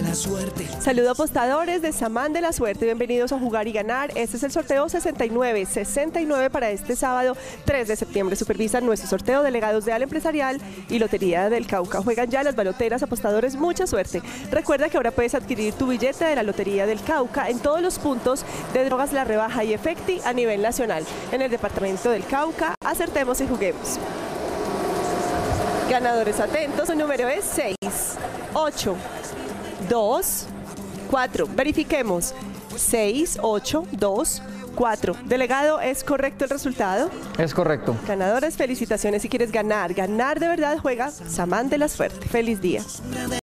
la suerte. Saludo apostadores de Samán de la Suerte, bienvenidos a Jugar y Ganar. Este es el sorteo 69 para este sábado 3 de septiembre. Supervisan nuestro sorteo delegados de Ala Empresarial y Lotería del Cauca. Juegan ya las baloteras, apostadores, mucha suerte. Recuerda que ahora puedes adquirir tu billete de la Lotería del Cauca en todos los puntos de Drogas La Rebaja y Efecti a nivel nacional. En el departamento del Cauca, acertemos y juguemos. Ganadores atentos, su número es 6, 8, 2, 4. Verifiquemos. 6, 8, 2, 4. Delegado, ¿es correcto el resultado? Es correcto. Ganadores, felicitaciones. Si quieres ganar de verdad, juega Samán de la Suerte. Feliz día.